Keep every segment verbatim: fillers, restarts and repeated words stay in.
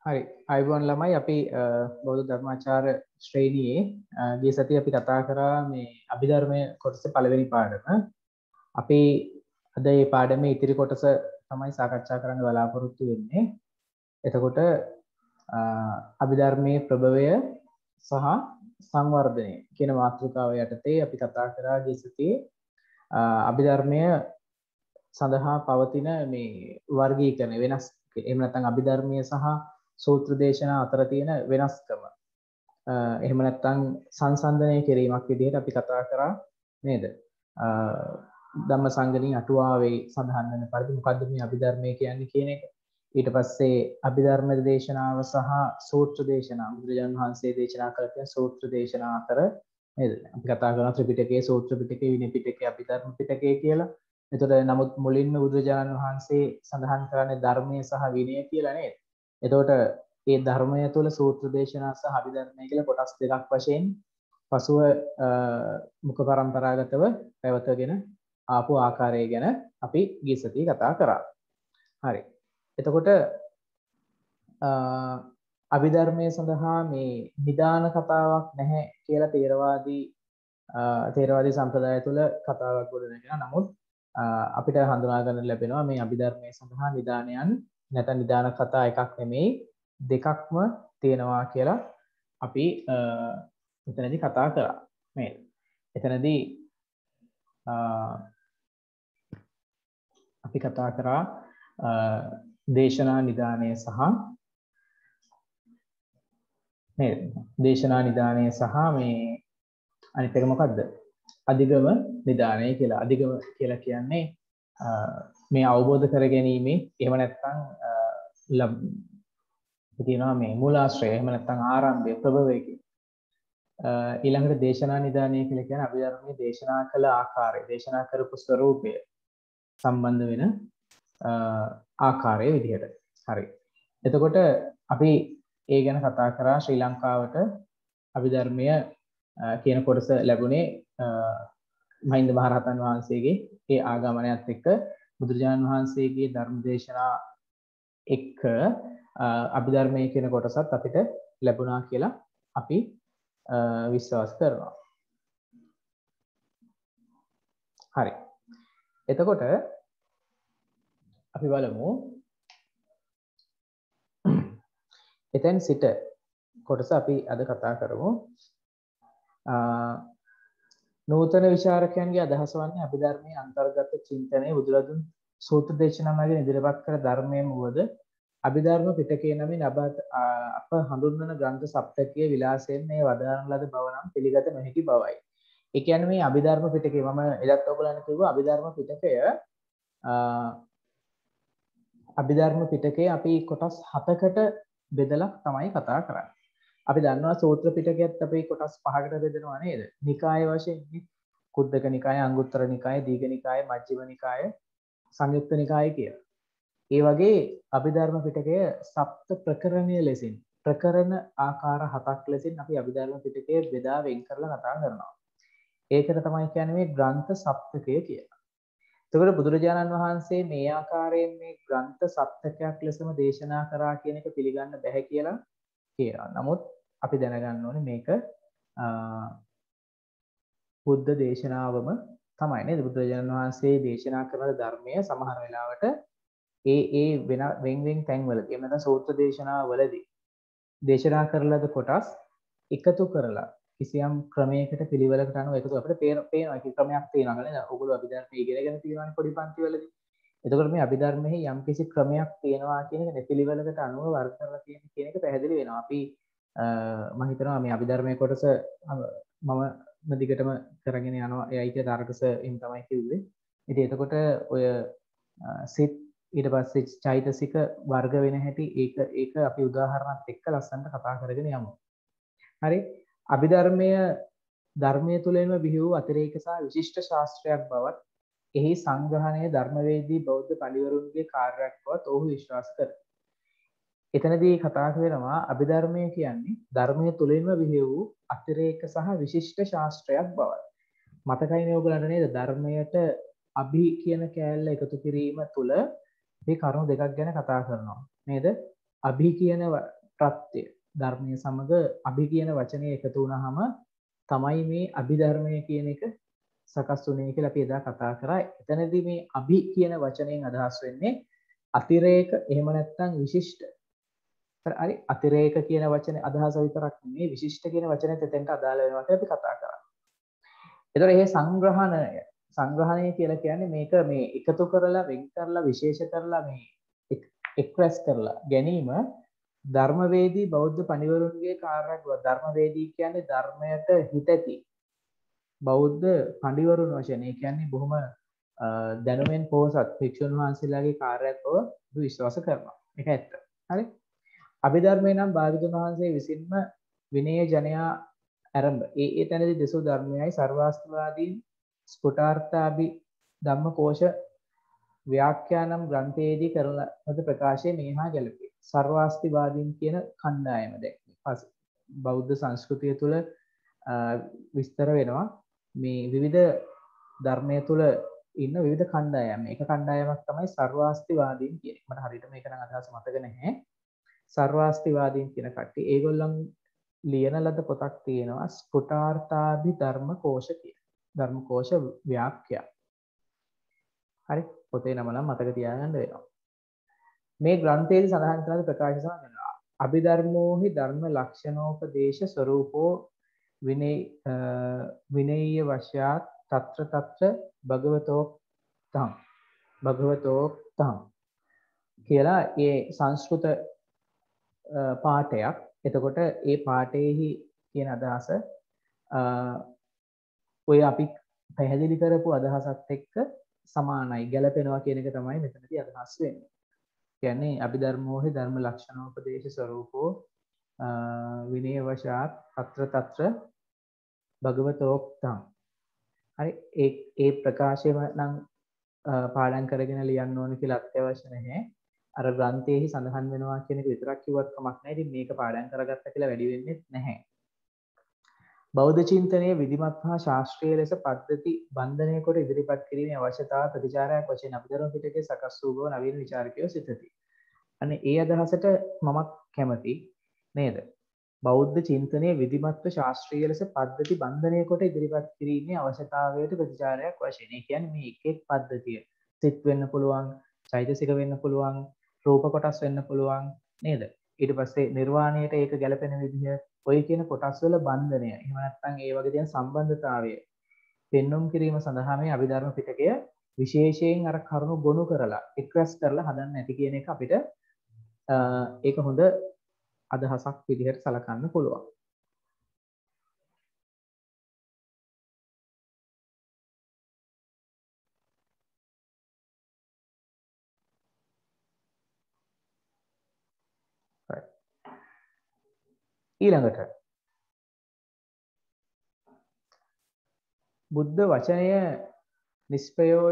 හරි අයිබෝන් ළමයි අපි බෞද්ධ ධර්මාචාර ශ්‍රේණියේ ගිය සතියේ අපි කතා කරා මේ අභිධර්මයේ කොටස පළවෙනි පාඩම. අපි අද මේ පාඩමේ ඉතිරි කොටස තමයි සාකච්ඡා කරන්න බලාපොරොත්තු වෙන්නේ. එතකොට අභිධර්මයේ ප්‍රභවය සහ සංවර්ධනය කියන මාතෘකාව යටතේ අපි කතා කරා ගිය සතියේ අභිධර්මය සඳහා පවතින මේ වර්ගීකරණ වෙනස් එහෙම නැත්නම් අභිධර්මයේ සහ සූත්‍ර දේශනා අතර තියෙන වෙනස්කම එහෙම නැත්නම් සංසන්දනය කිරීමක් විදිහට අපි කතා කරා නේද? ධම්මසංගණී අටුවාවේ සඳහන් වෙන පරිදි මොකද්ද මේ අභිධර්මය කියන්නේ කියන එක. ඊට පස්සේ අභිධර්ම දේශනාව සහ සූත්‍ර දේශනාව බුදුරජාණන් වහන්සේ දේශනා කළ තියෙන සූත්‍ර දේශනා අතර නේද? අපි කතා කරනවා ත්‍රිපිටකයේ සූත්‍ර පිටකයේ විනය පිටකයේ අභිධර්ම පිටකයේ කියලා. එතකොට නමුත් මුලින්ම බුදුරජාණන් වහන්සේ සඳහන් කරන්නේ ධර්මයේ සහ විනය කියලා නේද? එතකොට මේ ධර්මය තුළ සූත්‍ර දේශනා සහ අභිධර්මය කියලා කොටස් දෙකක් වශයෙන් පසුව මුඛ පරම්පරාගතව පැවතගෙන ආපු ආකාරය ගැන අපි ගිය සතියේ කතා කරා. හරි. එතකොට අභිධර්මයේ සඳහා මේ නිදාන කතාවක් නැහැ කියලා තේරවාදී තේරවාදී සම්ප්‍රදාය තුළ කතාවක් ගොඩනගෙන නමුත් අපිට හඳුනා ගන්න ලැබෙනවා මේ අභිධර්මයේ සඳහා නිදානයන් නැත්නම් නිදාන කතා එකක් නෙමෙයි දෙකක්ම තියෙනවා කියලා අපි එතනදී කතා කරා. මේ එතනදී අපි කතා කරා දේශනා නිදානය සහ මේ දේශනා නිදානය සහ මේ අනිත් එක මොකද්ද? අධිගම නිදානය කියලා. අධිගම කියලා කියන්නේ මේ අවබෝධ කර ගැනීම එහෙම නැත්නම් කියනවා මේ මූලාශ්‍රය එහෙම නැත්නම් ආරම්භය ප්‍රභවය කියන. ඊළඟට දේශනා නිදානය කියලා කියන්නේ අභිධර්මයේ දේශනා කළ ආකාරය, දේශනා කරපු ස්වરૂපය සම්බන්ධ වෙන ආකාරයේ විදිහට. හරි. එතකොට අපි ඒ ගැන කතා කරා ශ්‍රී ලංකාවට අභිධර්මය කියන කොටස ලැබුණේ මහින්ද මහරහතන් වහන්සේගේ ඒ ආගමනයත් එක්ක බුදුරජාණන් වහන්සේගේ ධර්ම දේශනා එක්ක අභිධර්මයේ කියන කොටසත් අපිට ලැබුණා කියලා අපි විශ්වාස කරනවා. හරි. එතකොට අපි බලමු එතෙන් සිට කොටස අපි අද කතා කරමු. නූතන විචාරකයන්ගේ අදහස වන්නේ අභිධර්මයේ අන්තර්ගත චින්තනයේ බුදුරදුන් සූත්‍ර දේශනා මගින් ඉදිරිපත් කර ධර්මයෙන් වුවද අභිධර්ම පිටකයේ නමින් අප හඳුන්වන ග්‍රන්ථ සප්තකයේ විලාසයෙන් මේ වදාරන ලද බව නම් පිළිගත නොහැකි බවයි. ඒ කියන්නේ මේ අභිධර්ම පිටකය මම එදත් ඔයගලන්ට කිව්වා අභිධර්ම පිටකය අභිධර්ම පිටකයේ අපි කොටස් හතකට බෙදලා තමයි කතා කරන්නේ. අපි දන්නවා සූත්‍ර පිටකයත් අපි කොටස් පහකට බෙදනවා නේද? නිකාය වශයෙන් කුද්දක නිකාය, අංගුත්තර නිකාය, දීඝ නිකාය, මජ්ක්‍ධිම නිකාය, සංයුක්ත නිකාය කියලා. ඒ වගේ අභිධර්ම පිටකය සප්ත ප්‍රකරණීය ලෙසින් ප්‍රකරණ ආකාර හතක් ලෙසින් අපි අභිධර්ම පිටකය බෙදා වෙන් කරලා කතා කරනවා. ඒකට තමයි කියන්නේ මේ ග්‍රන්ථ සප්තකය කියලා. එතකොට බුදුරජාණන් වහන්සේ මේ ආකාරයෙන් මේ ග්‍රන්ථ සප්තකයක් ලෙසම දේශනා කරා කියන එක පිළිගන්න බැහැ කියලා කියනවා. නමුත් අපි දැනගන්න ඕනේ මේක බුද්ධ දේශනාවම තමයි නේද? බුදුරජාණන් වහන්සේ දේශනා කරන ධර්මය සමහර වෙලාවට ඒ ඒ වෙන වෙන් වෙන් තැන්වලදී එහෙම නැත්නම් සූත්‍ර දේශනාවලදී දේශනා කරලද කොටස් එකතු කරලා කිසියම් ක්‍රමයකට පිළිවෙලකට අනුව එකතු අපිට පේනවා ඒක ක්‍රමයක් තියෙනවා නේද? ඔයගොල්ලෝ අභිධර්මයේ ඉගෙනගෙන තියෙනවානේ පොඩි පන්තිවලදී. එතකොට මේ අභිධර්මයේ යම් කිසි ක්‍රමයක් තියෙනවා කියන එක පිළිවෙලකට අනුව වර්ග කරලා තියෙන කියන එක පැහැදිලි වෙනවා. අපි මම හිතනවා මේ අභිධර්මයේ කොටස මම දිගටම කරගෙන යනවා. එයිට තාරකස එම් තමයි කිව්වේ. ඉතින් එතකොට ඔය සිත් ඊට පස්සේ චෛතසික වර්ග වෙන හැටි ඒක ඒක අපි උදාහරණත් එක්ක ලස්සනට කතා කරගෙන යමු. හරි. අභිධර්මය ධර්මයේ තුලින්ම බිහි වූ අතිරේක සහ විශිෂ්ට ශාස්ත්‍රයක් බවත් එහි සංග්‍රහණය ධර්මවේදී බෞද්ධ පඬිවරුන්ගේ කාර්යයක් බවත් ඔහු විශ්වාස කරයි. එතනදී කතා කරනවා අභිධර්මය කියන්නේ ධර්මයේ තුලින්ම බිහි වූ අතිරේක සහ විශිෂ්ට ශාස්ත්‍රයක් බවත්. මතකයිනේ ඔයගලන්ට නේද ධර්මයට අභි කියන කෑල්ල එකතු කිරීම තුළ මේ කරුණු දෙකක් ගැන කතා කරනවා නේද? අභි කියන ප්‍රත්‍ය ධර්මයේ සමග අභි කියන වචනේ එකතු වුණාම තමයි මේ අභිධර්මය කියන එක සකස් වුණේ කියලා අපි එදා කතා කරා. එතනදී මේ අභි කියන වචනයෙන් අදහස් වෙන්නේ අතිරේක එහෙම නැත්නම් විශිෂ්ට. හරි අතිරේක කියන වචනේ අදහස විතරක් නෙමෙයි විශිෂ්ට කියන වචනේත් එතෙන්ට අදාළ වෙනවා කියලා අපි කතා කරා. ඒතර මේ සංග්‍රහණය සංග්‍රහණය කියලා කියන්නේ මේක මේ එකතු කරලා වෙන් කරලා විශේෂ කරලා මේ එක්ස්ප්‍රෙස් කරලා ගැනීම ධර්මවේදී බෞද්ධ පඬිවරුන්ගේ කාර්යයක්. ධර්මවේදී කියන්නේ ධර්මයට හිතැති බෞද්ධ පඬිවරුන් වශයෙන්. ඒ කියන්නේ බොහොම දැනුමෙන් පොහොසත් භික්ෂුන් වහන්සේලාගේ කාර්යයක් බව විශ්වාස කරනවා. ඒක ඇත්ත. හරි. අභිධර්මයේ නම් භාග්‍යවතුන් වහන්සේ විසින්ම විනය ජනයා ආරම්භ ඒ ඒ තැනදී දෙසූ ධර්මයයි සර්වාස්තිවාදීන් ස්ಫುಟಾರ್ಥාභි ධම්මකෝෂ ව්‍යාඛ්‍යානම් ග්‍රන්ථයේදී කරන ලද ප්‍රකාශය මේහා ගැලපේ. සර්වාස්තිවාදීන් කියන කණ්ඩායම දැන් බෞද්ධ සංස්කෘතිය තුළ විස්තර වෙනවා මේ විවිධ ධර්මයේ තුළ ඉන්න විවිධ කණ්ඩායම්. මේක කණ්ඩායමක් තමයි සර්වාස්තිවාදීන් කියන්නේ. මට හරියට මේක නම් අදහස මතක නැහැ. සර්වාස්තිවාදීන් කියන කට්ටිය ඒගොල්ලන් ලියන ලද පොතක් තියෙනවා ස්ಫುಟಾರ್ಥාභි ධර්මකෝෂ කියන. ධර්මකෝෂ ව්‍යාඛ්‍යා. හරි පොතේ නම නම් මතක තියාගන්න වෙනවා. මේ ග්‍රන්ථයේදී සඳහන් කරන ප්‍රකාශ සමගනවා. අභිධර්මෝහි ධර්ම ලක්ෂණෝපදේශ ස්වરૂපෝ විනය විනය්‍ය වශයාත් తත්‍ර తත්‍ර භගවතෝ තං භගවතෝ තං කියලා ඒ සංස්කෘත පාඨයක්. එතකොට ඒ පාඨයේහි කියන අදහස ඔය අපි පැහැදිලි කරපු අදහසත් එක්ක සමානයි ගැලපෙනවා කියන එක තමයි මෙතනදී අදහස් වෙන්නේ. කියන්නේ අභිධර්මෝහි ධර්ම ලක්ෂණෝපදේශ ස්වરૂපෝ විනය වශාත් తත්‍ර తත්‍ර භගවතෝක්තං. හරි ඒ ඒ ප්‍රකාශයම නම් පාඩම් කරගෙන ලියන්න ඕන කියලා අත්‍යවශ්‍ය නැහැ. අර ග්‍රන්ථයේහි සඳහන් වෙනවා කියන එක විතරක් කිව්වත් කමක් නැහැ. ඉතින් මේක පාඩම් කරගත්තා කියලා වැඩි වෙන්නේ නැහැ. බෞද්ධ චින්තනයේ විධිමත් හා ශාස්ත්‍රීය ලෙස පද්ධති බන්ධනය කොට ඉදිරිපත් කිරීමේ අවශ්‍යතාව ප්‍රතිචාරයක් වශයෙන් අභිධර්ම පිටකයේ සකස් වූ බව නවීන විචාරකයෝ සිතති. අනේ ඒ අදහසට මමත් කැමති නේද? බෞද්ධ චින්තනයේ විධිමත්ව ශාස්ත්‍රීය ලෙස පද්ධති බන්ධනය කොට ඉදිරිපත් කිරීමේ අවශ්‍යතාවයට ප්‍රතිචාරයක් වශයෙන්. ඒ කියන්නේ මේ එක් එක් පද්ධතිය සිත් වෙන්න පුළුවන්, චෛතසික වෙන්න පුළුවන්, රූප කොටස් වෙන්න පුළුවන් නේද? ඊට පස්සේ නිර්වාණයට ඒක ගැලපෙන විදිහ ඔය කියන කොටස් වල බන්ධනය. එහෙම නැත්නම් ඒ වගේ තියෙන සම්බන්ධතාවය පෙන්වුම් කිරීම සඳහා මේ අභිධර්ම පිටකය විශේෂයෙන් අර කරුණු ගොනු කරලා එක්ස්ප්‍රෙස් කරලා හදන්න නැති කියන එක අපිට ඒක හොඳ අදහසක් විදිහට සලකන්න පුළුවන්. ඊළඟට බුද්ධ වචනය නිෂ්පයෝ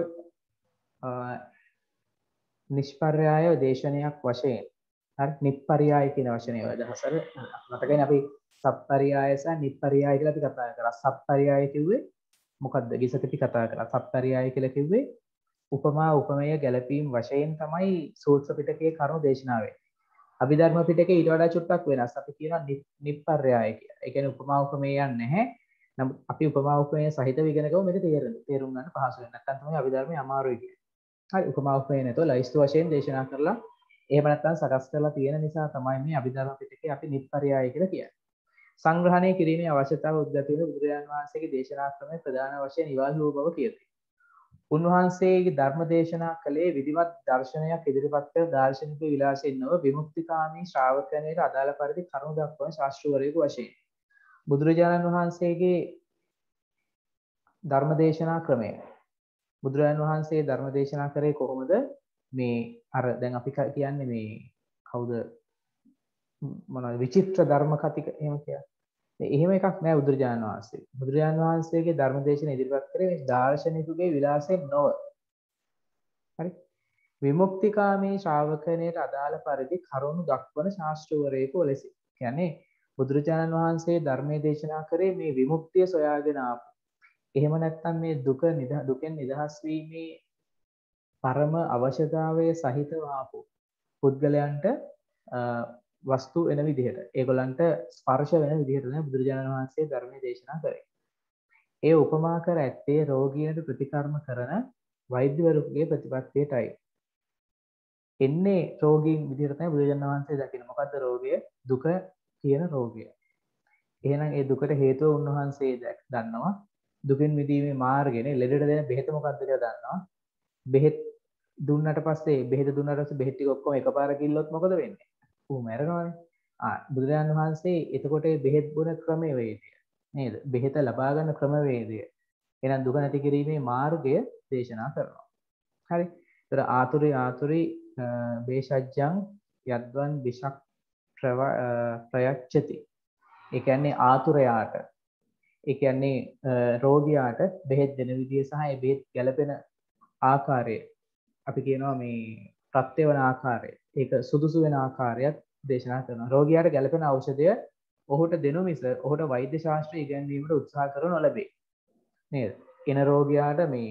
නිෂ්පර්යාය දේශනයක් වශයෙන් හරි නිප්පර්යාය කියන වචනේ අදහසට මතකයි අපි සප්පර්යාය සහ නිප්පර්යාය කියලා අපි කතා කරා. සප්පර්යාය කිව්වේ මොකද්ද? ගිසකටි කතා කරා. සප්පර්යාය කියලා කිව්වේ උපමා උපමේය ගැලපීම් වශයෙන් තමයි සූත්‍ර පිටකයේ කරුණු දේශනා වෙන්නේ. අභිධර්ම පිටකේ ඊට වඩා චුට්ටක් වෙනස්. අපි කියනවා නිප්පර්යාය කියලා. ඒ කියන්නේ උපමා උපමේයයන් නැහැ. නමුත් අපි උපමා උපමේය සහිතව ඉගෙන ගමු මේක තේරෙන්න. තේරුම් ගන්න පහසු වෙන. නැත්නම් තමයි අභිධර්මයේ අමාරුයි කියන්නේ. හරි උපමා උපමේය නැතෝ ලයිස්තු වශයෙන් දේශනා කරලා එහෙම නැත්නම් සකස් කරලා තියෙන නිසා තමයි මේ අභිධර්ම පිටකේ අපි නිප්පර්යාය කියලා කියන්නේ. සංග්‍රහණය කිරීමේ අවශ්‍යතාව උද්ගත වෙන බුදුරජාණන් වහන්සේගේ දේශනා ක්‍රමයේ ප්‍රධාන වශයෙන් ඉවල් වූ බව කියති. උන්වහන්සේගේ ධර්ම දේශනා කළේ විධිමත් දර්ශනයක් ඉදිරිපත් කර දාර්ශනික විලාසයෙන් නොව විමුක්තිකාමී ශ්‍රාවකයන්ට අදාළ පරිදි කරුණු දක්වන ශාස්ත්‍රවරයෙකු වශයෙන්. බුදුරජාණන් වහන්සේගේ ධර්ම දේශනා ක්‍රමය බුදුරජාණන් වහන්සේ ධර්ම දේශනා කරේ කොහොමද? මේ අර දැන් අපි කියන්නේ මේ කවුද මොනවද විචිත්‍ර ධර්ම කතික එහෙම කියන්නේ. එහෙම එකක් නෑ බුදුරජාණන් වහන්සේ. බුදුරජාණන් වහන්සේගේ ධර්ම දේශන ඉදිරිපත් කරේ මේ දාර්ශනිකගේ විලාසයෙන් නොව. හරි. විමුක්තිකාමී ශ්‍රාවකයන්ට අදාළ පරිදි කරුණු දක්වන ශාස්ත්‍රවරයෙකු ලෙස. කියන්නේ බුදුරජාණන් වහන්සේ ධර්මයේ දේශනා කරේ මේ විමුක්තිය සොයාගෙන ආපු. එහෙම නැත්නම් මේ දුක දුකෙන් නිදහස් වීමේ පරම අවශ්‍යතාවයේ සහිතව ආපු පුද්ගලයන්ට වස්තු වෙන විදිහට ඒගොල්ලන්ට ස්පර්ශ වෙන විදිහට තමයි බුදුරජාණන් වහන්සේ ධර්මයේ දේශනා කරේ. ඒ උපමා කර ඇත්තේ රෝගියාට ප්‍රතිකර්ම කරන වෛද්‍යවරුගේ ප්‍රතිපත්තියටයි. එන්නේ රෝගීන් විදිහට තමයි බුදුරජාණන් වහන්සේ දකින්නේ. මොකද්ද රෝගය? දුක කියන රෝගය. එහෙනම් ඒ දුකට හේතුව උන්වහන්සේ දන්නවා. දුකින් මිදීමේ මාර්ගයනේ ලෙඩට දෙන බෙහෙත මොකක්ද කියලා දන්නවා. බෙහෙත් දුන්නට පස්සේ බෙහෙත දුන්නාට පස්සේ බෙහෙත් ටික ඔක්කොම එකපාර කිල්ලොත් මොකද වෙන්නේ? ඌ මැරෙනවානේ. ආ බුදුරජාණන් වහන්සේ එතකොට මේ බෙහෙත් බොන ක්‍රමවේදය නේද? බෙහෙත ලබා ගන්න ක්‍රමවේදය. එහෙනම් දුක නැති කිරීමේ මාර්ගය දේශනා කරනවා. හරි. ඒතර ආතුරි ආතුරි බේෂජ්ජං යද්වන් විෂක් ප්‍රයච්ඡති. ඒ කියන්නේ ආතුරයාට ඒ කියන්නේ රෝගියාට බෙහෙත් දෙන විදිය සහ ඒ බෙහෙත් ගැලපෙන ආකාරය අපි කියනවා මේ ප්‍රත්‍ය වන ආකාරය ඒක සුදුසු වෙන ආකාරයක් දේශනා කරනවා. රෝගියාට ගැලපෙන ඖෂධය ඔහුට දෙනු මිස ඔහුට වෛද්‍ය ශාස්ත්‍රය ඉගෙනීමට උත්සාහ කරනු නොලැබේ. නේද? එන රෝගියාට මේ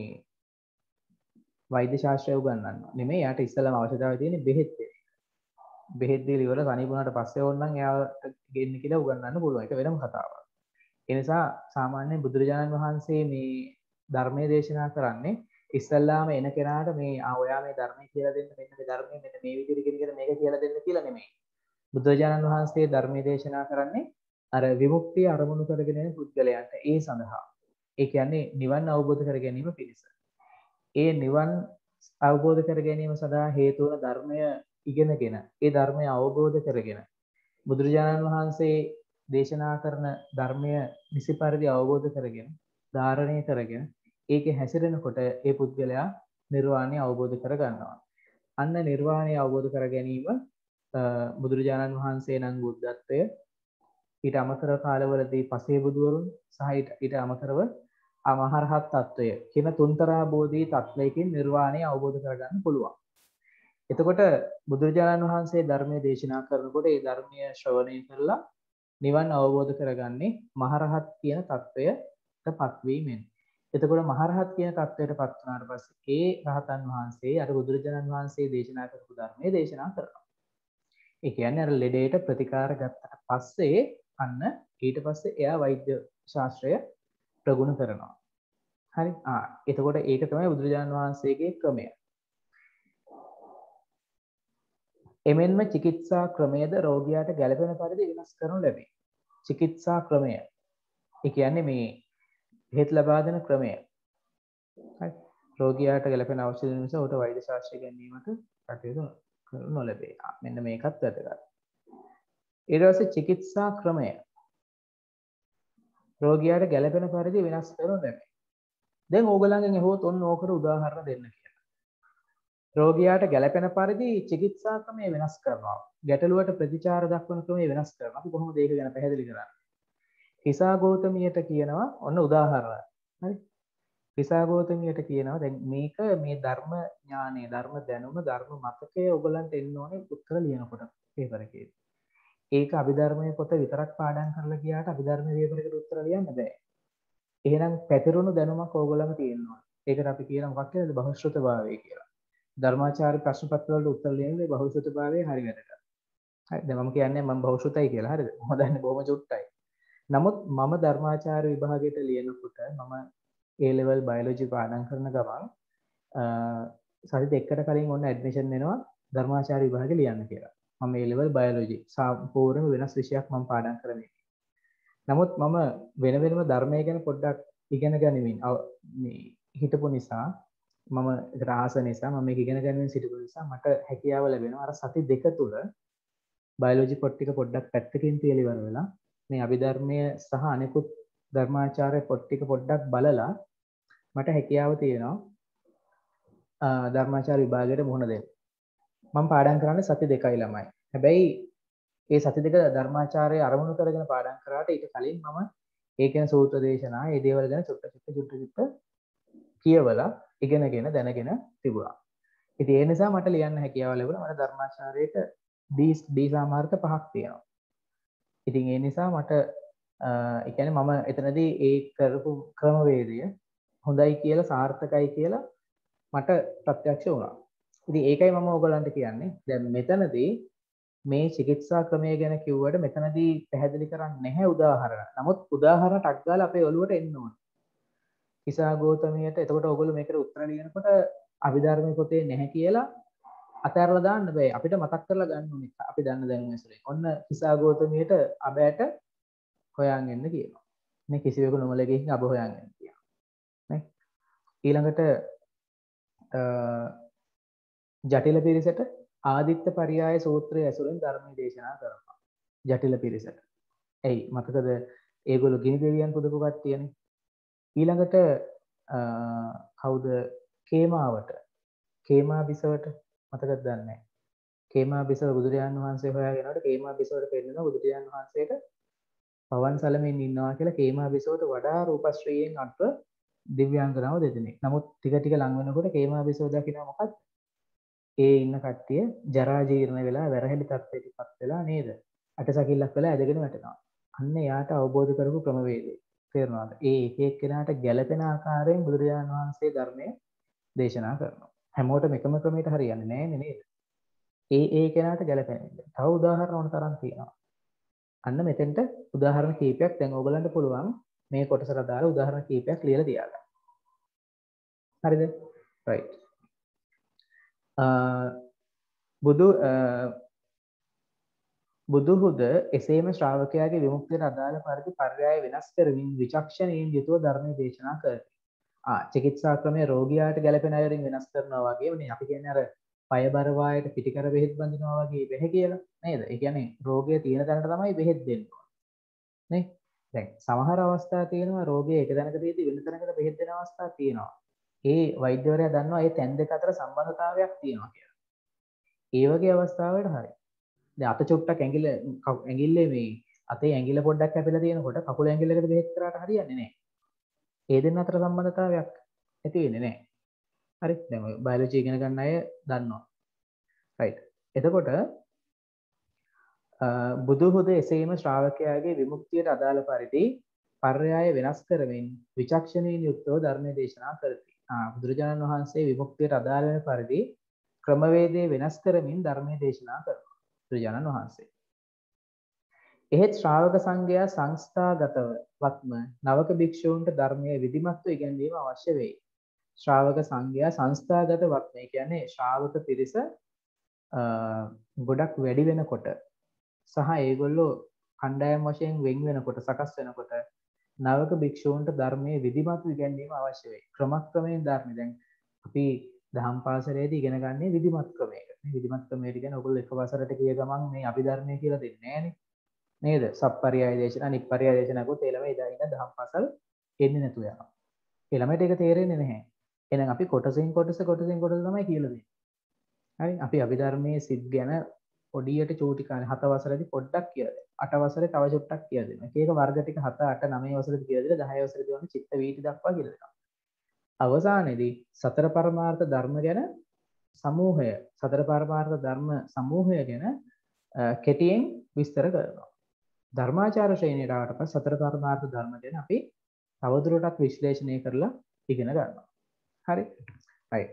වෛද්‍ය ශාස්ත්‍රය උගන්වනවා. නෙමෙයි යාට ඉස්සෙල්ලාම අවශ්‍යතාවය තියෙන්නේ බෙහෙත් දෙන එක. බෙහෙත් දීලා ඉවර තනි වුණාට පස්සේ ඕනනම් එයාට ගෙන්න කියලා උගන්වන්න පුළුවන්. ඒක වෙනම කතාවක්. ඒ නිසා සාමාන්‍යයෙන් බුදුරජාණන් වහන්සේ මේ ධර්මයේ දේශනා කරන්නේ ඉස්සල්ලාම එන කෙනාට මේ ආ ඔයා මේ ධර්මයේ කියලා දෙන්න මෙන්න මේ ධර්මයේ මෙන්න මේ විදිහට කියන මේක කියලා දෙන්න කියලා නෙමෙයි. බුදුරජාණන් වහන්සේ ධර්මයේ දේශනා කරන්නේ අර විමුක්තිය අරමුණු කරගෙන යන පුද්ගලයන්ට ඒ සඳහා. ඒ කියන්නේ නිවන් අවබෝධ කර ගැනීම පිණිස. ඒ නිවන් අවබෝධ කර ගැනීම සඳහා හේතු වන ධර්මය ඉගෙනගෙන ඒ ධර්මය අවබෝධ කරගෙන බුදුරජාණන් වහන්සේ දේශනා කරන ධර්මය නිසි පරිදි අවබෝධ කරගෙන ධාරණය කරගෙන ඒකේ හැසිරෙනකොට ඒ පුද්ගලයා නිර්වාණය අවබෝධ කර ගන්නවා. අන්න නිර්වාණය අවබෝධ කර ගැනීම බුදුරජාණන් වහන්සේ නම් බුද්ධත්වය ඊට අමතරව කාලවලදී පසේ බුදුවරුන් සහ ඊට අමතරව අමහරහත් තත්වය කියන තුන්තරා බෝධි තත්වයකින් නිර්වාණය අවබෝධ කරගන්න පුළුවන්. එතකොට බුදුරජාණන් වහන්සේ ධර්මයේ දේශනා කරනකොට ඒ ධර්මය ශ්‍රවණය කරලා නිවන් අවබෝධ කරගන්නේ මහරහත් කියන තත්වයටපත් වීමෙන්. එතකොට මහරහත් කියන තත්වයට පත් වුණාට පස්සේ ඒ රහතන් වහන්සේ අර බුදුරජාණන් වහන්සේ දේශනා කරපු ධර්මයේ දේශනා කරනවා. ඒ කියන්නේ අර ලෙඩේට ප්‍රතිකාර ගත්තට පස්සේ අන්න ඊට පස්සේ එයා වෛද්‍ය ශාස්ත්‍රය ප්‍රගුණ කරනවා. හරි. ආ එතකොට ඒක තමයි බුදුරජාණන් වහන්සේගේ ක්‍රමය. එමෙන්ම චිකිත්සා ක්‍රමයේද රෝගියාට ගැළපෙන පරිදි වෙනස් කරනු ලැබේ. චිකිත්සා ක්‍රමය. ඒ කියන්නේ මේ බෙහෙත් ලබා දෙන ක්‍රමය. හරි. රෝගියාට ගැළපෙන ඖෂධ නිසා උට වෛද්‍ය ශාස්ත්‍රය ගැනීමට කටයුතු කරනු නොලැබේ. මෙන්න මේකත් වැදගත්. ඊට පස්සේ චිකිත්සා ක්‍රමය. රෝගියාට ගැළපෙන පරිදි වෙනස් කරනු ලැබේ. දැන් ඕගලන්ගෙන් අහුවොත් ඔන්න ඕකට උදාහරණ දෙන්න කියලා. රෝගියාට ගැළපෙන පරිදි චිකිත්සා ක්‍රමය වෙනස් කරනවා. ගැටලුවට ප්‍රතිචාර දක්වන ක්‍රමය වෙනස් කරනවා. අපි කොහොමද ඒක ගැන පැහැදිලි කරන්නේ? හිසා ගෞතමියට කියනවා ඔන්න උදාහරණ. හරි. හිසා ගෞතමියට කියනවා දැන් මේක මේ ධර්ම ඥානය, ධර්ම දැනුම, ධර්ම මතකය ඔයගලන්ට එන්න ඕනේ උත්තර ලියනකොට පේපර් එකේ. ඒක අභිධර්මයේ පොත විතරක් පාඩම් කරලා ගියාට අභිධර්මයේ පේපර් එකට උත්තර ලියන්න බෑ. එහෙනම් පැතිරුණු දැනුමක් ඕගොල්ලන්ම තියෙනවා. ඒකට අපි කියන මොකක් කියලාද? බහුශ්‍රృతභාවය කියලා. ධර්මාචාර්ය ප්‍රශ්න පත්‍ර වලට උත්තර ලියන්නේ බහුශ්‍රృతභාවය හරි වැදගත්. හරි. දැන් මම කියන්නේ මම බහුශ්‍රృතයි කියලා. හරිද? මම දන්නේ බොහොම චුට්ටයි. නමුත් මම ධර්මාචාර්ය විභාගයට ලියනකොට මම A level biology පාඩම් කරන ගමන් සති දෙකකට කලින් ඔන්න ඇඩ්මිෂන් එනවා ධර්මාචාර්ය විභාගෙ ලියන්න කියලා. මම A level biology සම්පූර්ණ වෙනස් විෂයක් මම පාඩම් කරන්නේ. නමුත් මම වෙන වෙනම ධර්මය ගැන පොඩ්ඩක් ඉගෙන ගනිමින් මේ හිටපු නිසා මම ඒකට ආස නිසා මම මේක ඉගෙන ගනිමින් සිටපු නිසා මට හැකියාව ලැබෙනවා අර සති දෙක තුල බයොලොජි පොත් ටික පොඩ්ඩක් පැත්තකින් තියලා ඉවර වෙලා මේ අභිධර්මය සහ අනිකුත් ධර්මාචාර්ය පොත් ටික පොඩ්ඩක් බලලා මට හැකියාව තියෙනවා ධර්මාචාර්ය විභාගයට මුහුණ දෙන්න. මම පාඩම් කරන්නේ සති දෙකයි ළමයි. හැබැයි ඒ සති දෙක ධර්මාචාර්ය අරමුණු කරගෙන පාඩම් කරාට ඊට කලින් මම ඒ කියන සූත්‍ර දේශනා, ඒ දේවල් ගැන චුට්ට චුට්ට චුට්ට චුට්ට කියවලා ඉගෙනගෙන දැනගෙන තිබුණා. ඉතින් ඒ නිසා මට ලියන්න හැකියාව ලැබුණා. මට ධර්මාචාර්යයට ඩී ඩී සාමාර්ථ පහක් තියෙනවා. ඉතින් ඒ නිසා මට ඒ කියන්නේ මම එතනදී ඒ කරපු ක්‍රමවේදය හොඳයි කියලා සාර්ථකයි කියලා මට ප්‍රත්‍යක්ෂ වුණා. ඉතින් ඒකයි මම ඔයගලන්ට කියන්නේ. දැන් මෙතනදී මේ චිකිත්සා ක්‍රමය ගැන කිව්වට මෙතනදී පැහැදිලි කරන්නේ නැහැ උදාහරණ. නමුත් උදාහරණ ටක් ගාලා අපේ ඔළුවට එන්න ඕනේ. කිසා ගෞතමියට එතකොට ඔයගොල්ලෝ මේකට උත්තර ලියනකොට අභිධර්මයේ පොතේ නැහැ කියලා අතහැරලා දාන්න බෑ. අපිට මතක් කරලා ගන්න ඕනේ. අපි දන්න දැනුම ඇසුරෙන්. ඔන්න කිසා ගෞතමියට අබෑට හොයන් එන්න කියනවා. මේ කිසිවෙකු නොමල ගිහින් අබ හොයන් එන්න කියනවා. නේ? ඊළඟට ජටිල පිරිසට ආදිත්ත පරියාය සූත්‍රය ඇසුරෙන් ධර්මයේ දේශනා කරනවා. ජටිල පිරිසට. එයි මතකද ඒගොල්ලෝ ගිනි දෙවියන් පුදපු කට්ටියනේ. ඊළඟට කවුද කේමාවට කේමා බිසවට මතකද දන්නේ නැහැ. කේමා බිසව බුදුරජාණන් වහන්සේ හොයාගෙනනකොට කේමා බිසවට පෙන්නන බුදුරජාණන් වහන්සේට පවන් සලමින් ඉන්නවා කියලා කේමා බිසවට වඩා රූපශ්‍රීයෙන් අත්ව දිව්‍යාංගනාව දෙදෙනෙක්. නමුත් ටික ටික ලං වෙනකොට කේමා බිසව දකිනවා මොකක්ද? ඒ ඉන්න කට්ටිය ජරා ජීර්ණ වෙලා වැරහෙලි තත්ත්වයකටපත් වෙලා නේද? අටසකිල්ලක් වෙලා ඇදගෙන වැටෙනවා. අන්න යාට අවබෝධ කරපු ක්‍රමවේදය. තේරුණාද? ඒ එක එක්කෙනාට ගැළපෙන ආකාරයෙන් බුදුරජාණන් වහන්සේ ධර්මය දේශනා කරනවා. හැමෝටම එකම ක්‍රමයට හරියන්නේ නැහැ නේද? ඒ ඒ කෙනාට ගැළපෙන විදිහ. තව උදාහරණ ඕන තරම් තියෙනවා. අන්න මෙතෙන්ට උදාහරණ කීපයක් දැන් ඕගලන්ට පුළුවන් මේ කොටසට අදාළ උදාහරණ කීපයක් ලියලා තියාගන්න. හරිද? right. බුදු බුදුහුද එසේම ශ්‍රාවකයාගේ විමුක්තියට අදාළ පරිදි පර්යාය වෙනස් කරමින් විචක්ෂණයෙන් යුතුව ධර්මයේ දේශනා කරති. ආ චිකිත්සා ක්‍රමයේ රෝගියාට ගැළපෙන අයරින් වෙනස් කරනවා වගේම නේ අපි කියන්නේ අර පය බර වායට පිටිකර බෙහෙත් බඳිනවා වගේ බෙහෙ කියලා නේද? ඒ කියන්නේ රෝගය තියෙන තැනට තමයි බෙහෙත් දෙන්න ඕනේ. නේ? දැන් සමහර අවස්ථා තියෙනවා රෝගය එක තැනක තියෙද්දි වෙන තැනකට බෙහෙත් දෙන අවස්ථා තියෙනවා. ඒ වෛද්‍යවරයා දන්නවා මේ තැන් දෙක අතර සම්බන්ධතාවයක් තියෙනවා කියලා. ඒ වගේ අවස්ථාවකට හරි. දැන් අත චුට්ටක් ඇඟිල්ල ඇඟිල්ලේ මේ අතේ ඇඟිල්ල පොඩ්ඩක් කැපිලා තියෙනකොට කකුල ඇඟිල්ලකට බෙහෙත් කරාට හරියන්නේ නැහැ. ඒ දෙන්න අතර සම්බන්ධතාවයක් ඇති වෙන්නේ නැහැ. හරි. දැන් ඔය බයොලොජි ඉගෙන ගන්න අය දන්නවා. right. එතකොට බුදුහුද එසේම ශ්‍රාවකයාගේ විමුක්තියට අදාළ පරිදි පර්යාය වෙනස් කරමින් විචක්ෂණයෙන් යුක්තව ධර්මයේ දේශනා කරති. ආ බුදුරජාණන් වහන්සේ විමුක්තියට අදාළ වෙන පරිදි ක්‍රමවේදය වෙනස් කරමින් ධර්මයේ දේශනා කරනවා. බුදුරජාණන් වහන්සේ. එහෙත් ශ්‍රාවක සංඝයා සංස්ථාගතව වත්ම නවක භික්ෂූන්ට ධර්මයේ විධිමත්ව ඉගැන්වීම අවශ්‍ය වෙයි. ශ්‍රාවක සංඝයා සංස්ථාගත වත්ම කියන්නේ ශ්‍රාවක පිරිස ගොඩක් වැඩි වෙනකොට සහ ඒගොල්ලෝ කණ්ඩායම් වශයෙන් වෙන් වෙනකොට සකස් වෙනකොට නවක භික්ෂූන්ට ධර්මයේ විධිමත්ව ඉගැන්වීම අවශ්‍ය වෙයි. ක්‍රමක්‍රමයෙන් ධර්මය දැන් අපි දහම් පාසලේදී ඉගෙන ගන්නේ විධිමත් ක්‍රමයකට. මේ විධිමත් ක්‍රමයට කියන්නේ ඔයගොල්ලෝ එක වසරට ගිය ගමන් මේ අභිධර්මය කියලා දෙන්නේ නැහනේ. නේද? සප්පරියාය දේශනා, නිප්පරියාය දේශනා කොත් ඒ ළමයි එදා ඉඳන් දහම් පාසල් එන්නේ නැතුව යනවා. ඒ ළමයට ඒක තේරෙන්නේ නැහැ. එහෙනම් අපි කොටසින් කොටස කොටසින් කොටස තමයි කියලා දෙන්නේ. හරි? අපි අභිධර්මයේ සිත් ගැන පොඩියට චූටි කාලේ හත වසරේදී පොඩ්ඩක් කියලා දෙනවා. අට වසරේ තව චුට්ටක් කියලා දෙනවා. එක එක වර්ග ටික හත අට නවය වසරේදී කියලා දෙලා දහය වසරේදී වගේ චිත්ත වීති දක්වා කියලා දෙනවා. අවසානයේදී සතර පරමාර්ථ ධර්ම ගැන සමූහය සතර පරමාර්ථ ධර්ම සමූහය ගැන කෙටියෙන් විස්තර කරනවා. ධර්මාචාර ශ්‍රේණියට ආවට පස්සේ සතර පරමාර්ථ ධර්ම ගැන අපි තවදුරටත් විශ්ලේෂණය කරලා ඉගෙන ගන්නවා. හරි? right.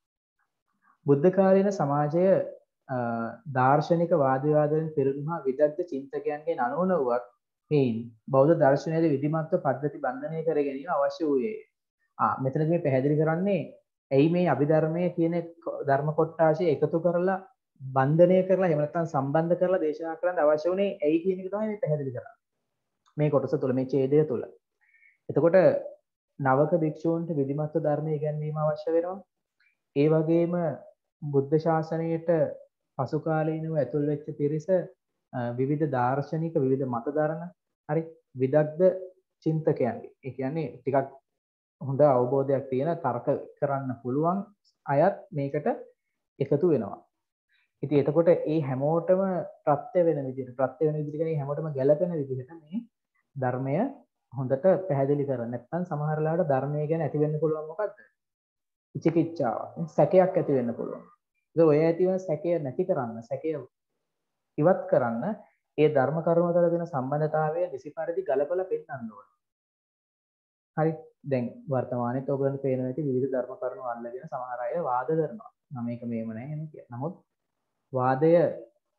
බුද්ධ කාලීන සමාජය දාර්ශනික වාද විවාදයෙන් පෙරළුණා විදග්ධ චින්තකයන්ගෙන් අනුවන වූවත් මේන් බෞද්ධ දර්ශනයේ විධිමත්ව පද්ධති බන්ධනය කර ගැනීම අවශ්‍ය වූයේ. ආ මෙතනදී මේ පැහැදිලි කරන්නේ ඇයි මේ අභිධර්මයේ කියන ධර්ම කොටාශය එකතු කරලා බන්ධනය කරලා එහෙම නැත්නම් සම්බන්ධ කරලා දේශනා කරන්න අවශ්‍ය වුණේ ඇයි කියන එක තමයි මේ පැහැදිලි කරන්නේ. මේ කොටස තුල මේ ඡේදය තුල. එතකොට නවක භික්ෂූන්ට විධිමත්ව ධර්මය ඉගැන්වීම අවශ්‍ය වෙනවා. ඒ වගේම බුද්ධ ශාසනයට පසු කාලීනව ඇතුල් වෙච්ච පිරිස විවිධ දාර්ශනික විවිධ මත දරන හරි විදග්ධ චින්තකයන්ගේ. ඒ කියන්නේ ටිකක් හොඳ අවබෝධයක් තියෙන තර්ක කරන්න පුළුවන් අයත් මේකට එකතු වෙනවා. ඉතින් එතකොට ඒ හැමෝටම ප්‍රත්‍ය වෙන විදිහට ප්‍රත්‍ය වෙන විදිහට කියන්නේ හැමෝටම ගැළපෙන විදිහට මේ ධර්මය හොඳට පැහැදිලි කරගන්න. නැත්නම් සමහර ලාවට ධර්මය ගැන ඇති වෙන්න පුළුවන් මොකද්ද? විචිකිච්ඡාවක්. සැකයක් ඇති වෙන්න පුළුවන්. ඒක ඔය ඇති වෙන සැකය නැති කරන්න, සැකය ඉවත් කරන්න ඒ ධර්ම කරුණු අතර තියෙන සම්බන්ධතාවය නිසි පරිදි ගලපලා පෙන්නන්න ඕන. හරි? දැන් වර්තමානයේත් ඔයගොල්ලන්ට පේනවා ඇති විවිධ ධර්ම කරුණු අල්ලගෙන සමහර අය වාද කරනවා. නම් මේක මේව නෑ එහෙම කියලා. නමුත් වාදය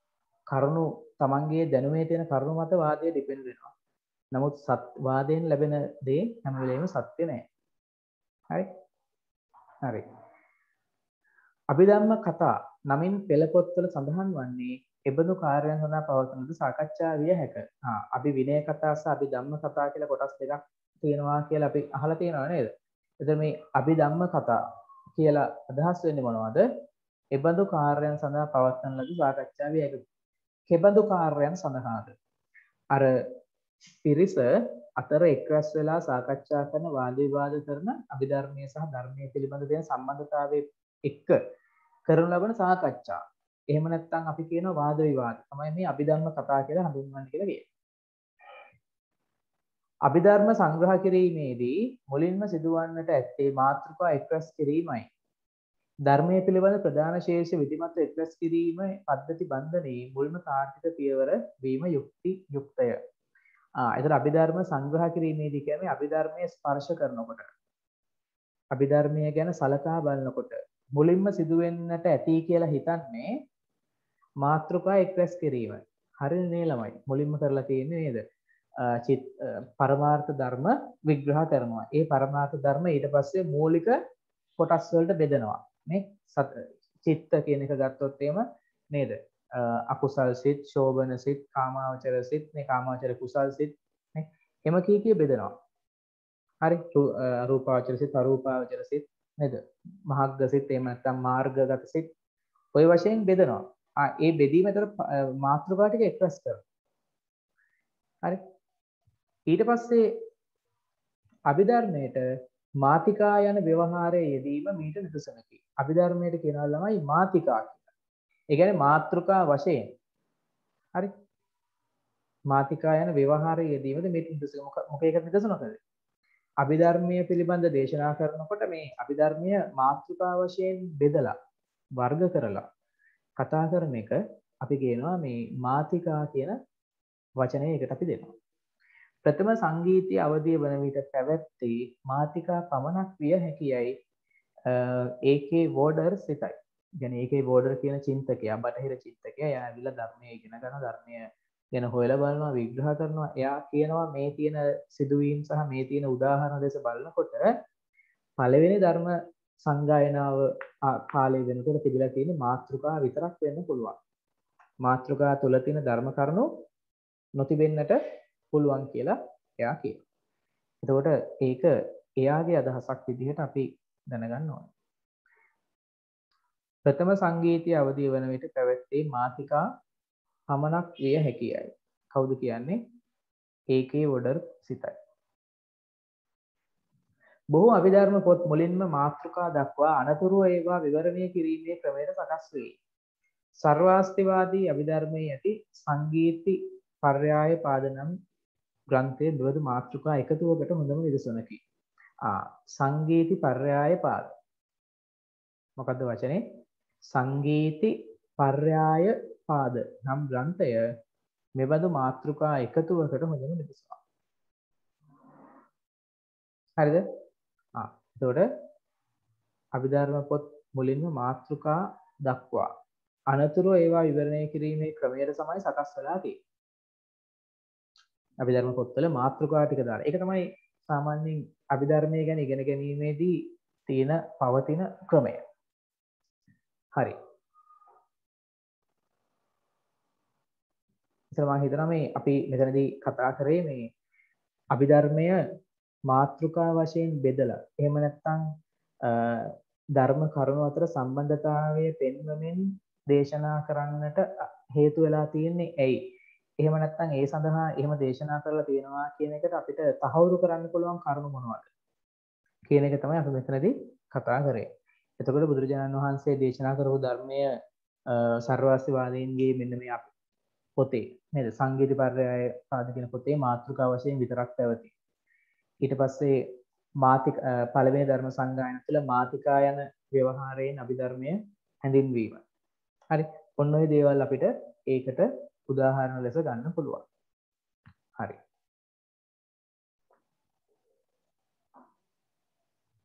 කරුණු තමන්ගේ දැනුමේ තියෙන කරුණු මත වාදය ඩිපෙන්ඩ් වෙනවා. නමුත් සත් වාදයෙන් ලැබෙන දේ හැම වෙලේම සත්‍ය නෑ. හරි? හරි. අභිධර්ම කතා නමින් පෙළ පොත්වල සඳහන් වන්නේ එබඳු කාර්යයන් සඳහා පවත්වන ලද සාකච්ඡා විය හැක. ආ අපි විනය කතා සහ අභිධම්ම කතා කියලා කොටස් දෙකක් තියෙනවා කියලා අපි අහලා තියෙනව නේද? එතකොට මේ අභිධම්ම කතා කියලා අදහස් වෙන්නේ මොනවද? එබඳු කාර්යයන් සඳහා පවත්වන ලද සාකච්ඡා විය හැක. කෙබඳු කාර්යයන් සඳහාද? අර පිරිස අතර එක්රැස් වෙලා සාකච්ඡා කරන වාද විවාද කරන අභිධර්මයේ සහ ධර්මයේ පිළිබඳ තියෙන සම්බන්ධතාවයේ එක්ක කරන ලබන සාකච්ඡා. එහෙම නැත්නම් අපි කියනවා වාද විවාද. තමයි මේ අභිධර්ම කතා කියලා හඳුන්වන්නේ කියලා කියන්නේ. අභිධර්ම සංග්‍රහ කිරීමේදී මුලින්ම සිදුවන්නට ඇත්තේ මාතෘකා එක්රැස් කිරීමයි. ධර්මයේ පිළිබඳ ප්‍රධාන ශේෂ විධිමත් එක්රැස් කිරීම පද්ධති බන්ධනයේ මුල්ම තාර්කික පියවර වීම යුක්ති යුක්තය. ආ ඒතර අභිධර්ම සංග්‍රහ කිරීමේදී කියන්නේ අභිධර්මයේ ස්පර්ශ කරනකොට අභිධර්මය ගැන සලකා බලනකොට මුලින්ම සිදුවෙන්නට ඇති කියලා හිතන්නේ මාතෘකා එක්රැස් කිරීම. හරිනේ නේ ළමයි. මුලින්ම කරලා තියෙන්නේ නේද? චිත් පරමාර්ථ ධර්ම විග්‍රහ කරනවා. ඒ පරමාර්ථ ධර්ම ඊට පස්සේ මූලික කොටස් වලට බෙදනවා. නේ? චිත්ත කියන එක ගත්තොත් එහෙම නේද? අකුසල් සිත්, ශෝභන සිත්, කාමාවචර සිත්, මේ කාමාවචර කුසල් සිත් නේ? එම කී කී බෙදනවා. හරි? රූපාවචර සිත්, අරූපාවචර සිත් නේද? මහග්ග සිත්, එහෙම නැත්නම් මාර්ගගත සිත් ඔය වශයෙන් බෙදනවා. ආ ඒ බෙදීම ඇතර මාතෘකා ටික එක්ස්ප්‍රෙස් කරනවා. හරි? ඊට පස්සේ අභිධර්මයට මාතිකා යන ව්‍යවහාරයේ යෙදීම මීට නිදසුනකි. අභිධර්මයට කියනවා ළමයි මාතිකා කියලා. ඒ කියන්නේ මාතෘකා වශයෙන්. හරි? මාතිකා යන ව්‍යවහාරයේ යෙදීමද මීට නිදසුන මොකේකට නිදසුනකද? අභිධර්මයේ පිළිබඳ දේශනා කරනකොට මේ අභිධර්මය මාතෘකා වශයෙන් බෙදලා වර්ග කරලා කතා කරන එක අපි කියනවා මේ මාතිකා කියන වචනය එකට අපි දෙනවා. ප්‍රථම සංගීතයේ අවධිය වන විට පැවැත්තේ මාතිකා පමණක් විය හැකියයි ඒකේ වෝඩර් සිතයි. කියන්නේ ඒකේ වෝඩර් කියන චින්තකයා බටහිර චින්තකයා එයා ඇවිල්ලා ධර්මයේ ඉගෙන ගන්න ධර්මය ගැන හොයලා බලනවා විග්‍රහ කරනවා. එයා කියනවා මේ තියෙන සිදුවීම් සහ මේ තියෙන උදාහරණ දෙස බලනකොට පළවෙනි ධර්ම සංගායනාව කාලේ වෙනකොට තිබිලා තියෙන මාතෘකා විතරක් වෙන්න පුළුවන්. මාතෘකා තුල තියෙන ධර්ම කරුණු නොතිබෙන්නට පුළුවන් කියලා එයා කියනවා. එතකොට ඒක එයාගේ අදහසක් විදිහට අපි දැනගන්න ඕනේ. ප්‍රථම සංගීතයේ අවධිය වන විට පැවැත්තේ මාතිකා පමණක් විය හැකියයි. කවුද කියන්නේ? ඒකේ වෝඩර් සිතයි. බොහෝ අභිධර්ම පොත් මුලින්ම මාතෘකා දක්වා අනතුරුව ඒවා විවරණය කිරීමේ ක්‍රමයට සකස් වේ. සර්වාස්තිවාදී අභිධර්මයේ ඇති සංගීති පර්යාය පාදනම් ග්‍රන්ථයේ බෙවතු මාතෘකා එකතුවකට හොඳම නිදසුනකි. ආ සංගීති පර්යාය පාද. මොකද්ද වචනේ? සංගීති පර්යාය පාද නම් ග්‍රන්ථය මෙබඳු මාතෘකා එකතුවකට හොඳම නිදසුනක්. හරිද? ආ එතකොට අභිධර්ම පොත් මුලින්ම මාතෘකා දක්වා අනතුරු ඒවා විවරණය කිරීමේ ක්‍රමයට තමයි සකස් වෙලා තියෙන්නේ. අභිධර්ම පොත්වල මාතෘකා ටික දාලා. ඒක තමයි සාමාන්‍යයෙන් අභිධර්මය ගැන ඉගෙන ගැනීමේදී තියෙන පවතින ක්‍රමය. හරි. ඉතින් මම හිතනවා මේ අපි මෙතනදී කතා කරේ මේ අභිධර්මය මාතෘකා වශයෙන් බෙදලා එහෙම නැත්නම් ධර්ම කරුණු අතර සම්බන්ධතාවය පෙන්වමින් දේශනා කරන්නට හේතු වෙලා තියෙන්නේ ඇයි? එහෙම නැත්නම් ඒ සඳහා එහෙම දේශනා කරලා තියෙනවා කියන එකට අපිට තහවුරු කරන්න පුළුවන් කරුණු මොනවද කියන එක තමයි අපි මෙතනදී කතා කරේ. එතකොට බුදුරජාණන් වහන්සේ දේශනා කරපු ධර්මය සර්වාස්තිවාදීන්ගේ මෙන්න මේ පොතේ නේද? සංගීත පර්යාය පාද කියන පොතේ මාතෘකා වශයෙන් විතරක් පැවති. ඊට පස්සේ මාතික පළවෙනි ධර්ම සංගායන තුළ මාතිකා යන ව්‍යවහාරයෙන් අභිධර්මය හැඳින්වීම. හරි. ඔන්න ඔය දේවල් අපිට ඒකට උදාහරණ ලෙස ගන්න පුළුවන්. හරි.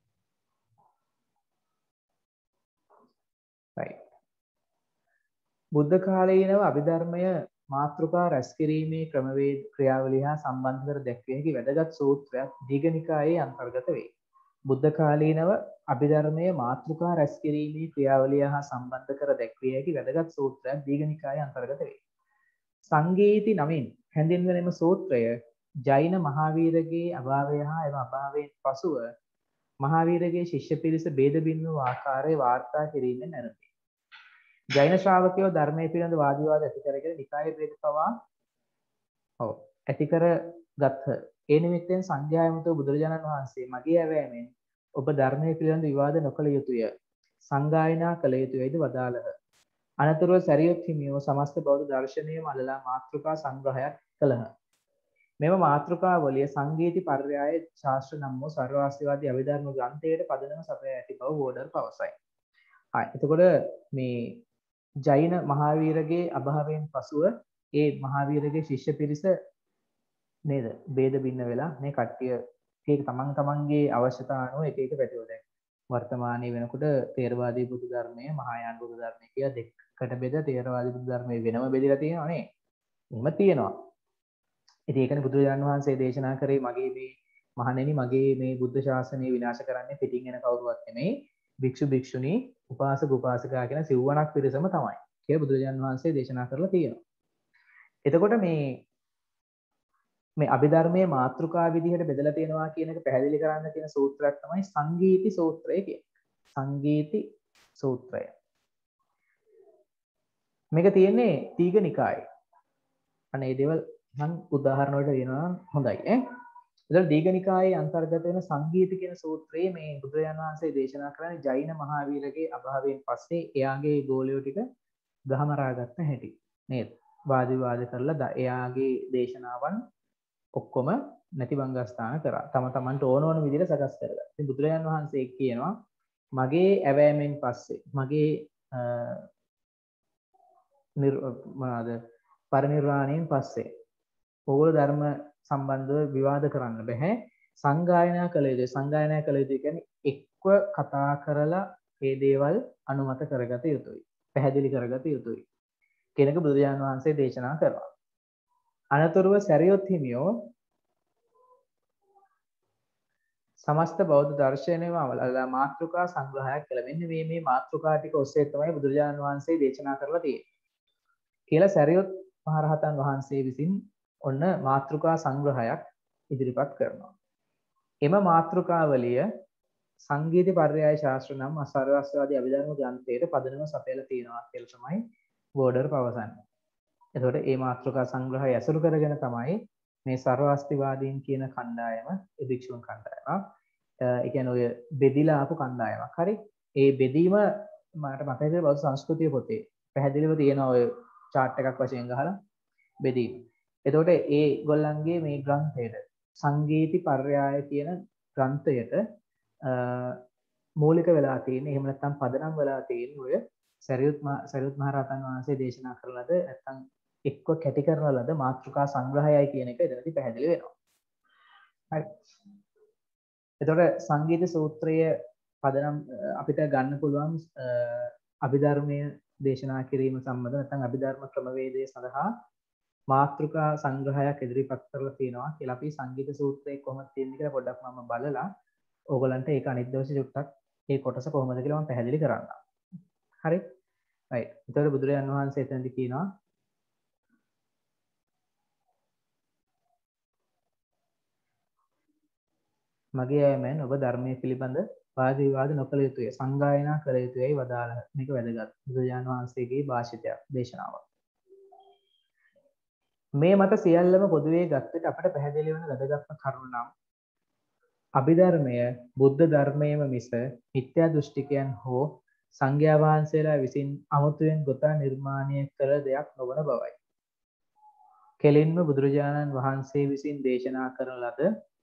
right. බුද්ධ කාලීනව අභිධර්මය මාතෘකා රැස් කිරීමේ ක්‍රමවේද ක්‍රියාවලිය හා සම්බන්ධ කර දැක්විය හැකි වැදගත් සූත්‍රයක් දීඝනිකායේ අන්තර්ගත වේ. බුද්ධ කාලීනව අභිධර්මයේ මාතෘකා රැස් කිරීමේ ක්‍රියාවලිය හා සම්බන්ධ කර දැක්විය හැකි වැදගත් සූත්‍රයක් දීඝනිකායේ අන්තර්ගත වේ. සංගීති නමින් හැඳින්වෙන එම සූත්‍රය ජෛන මහාවීරගේ අභාවය හා එම අභාවයෙන් පසුව මහාවීරගේ ශිෂ්‍ය පිරිස බේද බින්න වූ ආකාරය වාර්තා කිරීමෙන් නැරඹේ. ජෛන ශ්‍රාවකයෝ ධර්මයේ පිළිබඳ වාද විවාද ඇති කරගෙන නිකාය ભેද පවා ඔව් ඇති කර ගත්හ. ඒ නිමිත්තෙන් සංඝයා ඇමතුරු බුදුරජාණන් වහන්සේ මගේ ඇවෑමෙන් ඔබ ධර්මයේ පිළිබඳ විවාද නොකළ යුතුය. සංගායනා කළ යුතුයයිද වදාළහ. අනතුරුව සැරියොත් හිමියෝ සමස්ත බෞද්ධ දර්ශනයම අලලා මාතෘකා සංග්‍රහයක් කළහ. මෙම මාතෘකාවලිය සංගීති පර්යාය ශාස්ත්‍ර නම් වූ සර්වාස්තිවාදී අභිධර්ම ග්‍රන්ථයට පදනම සපයා ඇති බව වෝඩර් පවසයි. හරි. එතකොට මේ ජෛන මහාවීරගේ අභාවයෙන් පසුව ඒ මහාවීරගේ ශිෂ්‍ය පිරිස නේද ભેද බින්න වෙලා මේ කට්ටිය එක තමන් තමන්ගේ අවශ්‍යතා අනුව එක එක පැතිවල දැන් වර්තමානයේ වෙනකොට තේරවාදී බුදු ධර්මය මහායාන බුදු ධර්මය කියලා දෙකකට බෙද තේරවාදී බුදු ධර්මය වෙනම බෙදලා තියෙනවා නේ. එහෙම තියෙනවා. ඉතින් ඒකනේ බුදුරජාණන් වහන්සේ දේශනා කරේ මගේ මේ මහණෙනි මගේ මේ බුද්ධ ශාසනය විනාශ කරන්නේ පිටින් එන කවුරුවත් නෙමෙයි භික්ෂු භික්ෂුණී උපාසක උපාසිකා කියන සිව්වණක් පිරිසම තමයි කියලා බුදුරජාණන් වහන්සේ දේශනා කරලා තියෙනවා. එතකොට මේ මේ අභිධර්මයේ මාතෘකා විදිහට බෙදලා තියෙනවා කියන එක පැහැදිලි කරන්න තියෙන සූත්‍රයක් තමයි සංගීති සූත්‍රය කියන්නේ. සංගීති සූත්‍රය. මේක තියෙන්නේ දීඝනිකායේ. අනේ මේ දේවල් මම උදාහරණ වලට දෙනවා හොඳයි ඈ. එතකොට දීඝනිකායේ අන්තර්ගත වෙන සංගීති කියන සූත්‍රයේ මේ බුදුරජාණන් වහන්සේ දේශනා කරන්නේ ජෛන මහාවීරගේ අභාවයෙන් පස්සේ එයාගේ ගෝලියෝ ටික ගහමරා ගත්ත හැටි නේද? වාද විවාද කරලා එයාගේ දේශනාවන් ඔක්කොම නැති බංගස්ථාන කරා. තම තමන්ට ඕන ඕන විදිහට සකස් කරගත්තා. ඉතින් බුදුරජාණන් වහන්සේ කියනවා මගේ ඇවෑමෙන් පස්සේ මගේ මොනවාද පරිනිර්වාණයෙන් පස්සේ ඕගොල්ලෝ ධර්ම සම්බන්ධව විවාද කරන්න බෑ. සංගායනා කළ යුතුයි. සංගායනා කළ යුතුයි කියන්නේ එක්ව කතා කරලා මේ දේවල් අනුමත කරගත යුතුයි. පැහැදිලි කරගත යුතුයි. කෙනෙකු බුදුරජාණන් වහන්සේ දේශනා කරනවා. අනතුරුව සැරියොත් හිමියෝ සමස්ත බෞද්ධ දර්ශනයම අවලලා මාතෘකා සංග්‍රහයක් කළා. මෙන්න මේ මේ මාතෘකා ටික ඔස්සේ තමයි බුදුරජාණන් වහන්සේ දේශනා කරලා තියෙන්නේ. කියලා සැරියොත් මහරහතන් වහන්සේ විසින් ඔන්න මාතෘකා සංග්‍රහයක් ඉදිරිපත් කරනවා. එම මාතෘකාවලිය සංගීත පර්යාය ශාස්ත්‍ර නම් අසර්වස්වාදී අභිධර්ම ග්‍රන්ථයේ පදනම සපයලා තියෙනවා කියලා තමයි වෝඩර් පවසන්නේ. එතකොට මේ මාතෘකා සංග්‍රහය ඇසුරු කරගෙන තමයි මේ සර්වාස්තිවාදීන් කියන කණ්ඩායම ඒ භික්ෂුන් කණ්ඩායම ඒ කියන්නේ ඔය බෙදිලා ආපු කණ්ඩායමක්. හරි. ඒ බෙදීම මට මතකයි බෞද්ධ සංස්කෘතිය පොතේ පැහැදිලිව තියෙනවා ඔය chart එකක් වශයෙන් ගහලා බෙදීම. එතකොට ඒ ගොල්ලන්ගේ මේ ග්‍රන්ථයට සංගීති පර්යාය කියන ග්‍රන්ථයට මූලික වෙලා තියෙන එහෙම නැත්නම් පදනම් වෙලා තියෙන ඔය සරියුත් සරියුත් මහ රහතන් වහන්සේ දේශනා කරන ලද නැත්නම් එක්ව කැටි කරන ලද මාතෘකා සංග්‍රහයයි කියන එක එතනදී පැහැදිලි වෙනවා. හරි. එතකොට සංගීත සූත්‍රය පදනම් අපිට ගන්න පුළුවන් අභිධර්මය දේශනා කිරීම සම්බන්ධ නැත්නම් අභිධර්ම ක්‍රමවේදය සඳහා මාතෘකා සංග්‍රහයක් ඉදිරිපත් කරලා තියෙනවා කියලා අපි සංගීත සූත්‍රයේ කොහොමද තියෙන්නේ කියලා පොඩ්ඩක් මම බලලා ඕගලන්ට ඒක අනිත් දවසේ චුට්ටක් මේ කොටස කොහොමද කියලා මම පැහැදිලි කරන්නම්. හරි. right. එතකොට බුදුරජාණන් වහන්සේ එතනදී කියනවා මගේ ඇමෙන් ඔබ ධර්මයේ පිළිබඳ වාද විවාද නොකළ යුතුය. සංගායනා කළ යුතුයයි වදාළහ. මේක වැදගත්. බුදුරජාණන් වහන්සේගේ භාෂිතයක් දේශනාවක්. මේ මත සියල්ලම පොදුවේ ගත්තට අපට පැහැදිලි වෙන වැදගත්ම කරුණ නම් අභිධර්මය බුද්ධ ධර්මයේම මිස මිත්‍යා දෘෂ්ටිකයන් හෝ සංඝයා වහන්සේලා විසින් අමුතුවෙන් ගොතා නිර්මාණය කළ දෙයක් නොවන බවයි. කෙලින්ම බුදුරජාණන් වහන්සේ විසින් දේශනා කරන ලද